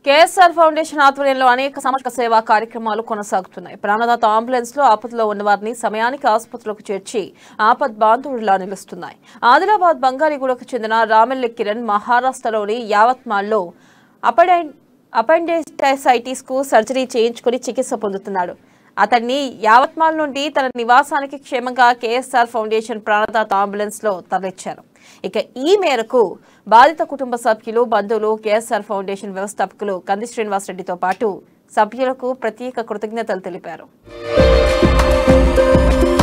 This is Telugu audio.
కేఎస్ఆర్ ఫౌండేషన్ ఆధ్వర్యంలో అనేక సామాజిక సేవా కార్యక్రమాలు కొనసాగుతున్నాయి. ప్రాణదాత అంబులెన్స్ లో ఆపదలో ఉన్న వారిని సమయానికి ఆసుపత్రులకు చేర్చి ఆపద్ బాంధవుడిలా నిలుస్తున్నాయి. ఆదిలాబాద్ బంగారీగూడకు చెందిన రామెల్లి కిరణ్ మహారాష్ట్రలోని యావత్మాల్లో అపెండిసైటిస్ కు సర్జరీ చేయించుకుని చికిత్స పొందుతున్నాడు. అతన్ని యావత్మాల్ నుండి తన నివాసానికి క్షేమంగా కేఎస్ఆర్ ఫౌండేషన్ ప్రాణదాత అంబులెన్స్ లో తరలించారు. ఇక ఈ మేరకు బాధిత కుటుంబ సభ్యులు, బంధువులు కేఎస్ఆర్ ఫౌండేషన్ వ్యవస్థాపకులు కంది శ్రీనివాస్ రెడ్డితో పాటు సభ్యులకు ప్రత్యేక కృతజ్ఞతలు తెలిపారు.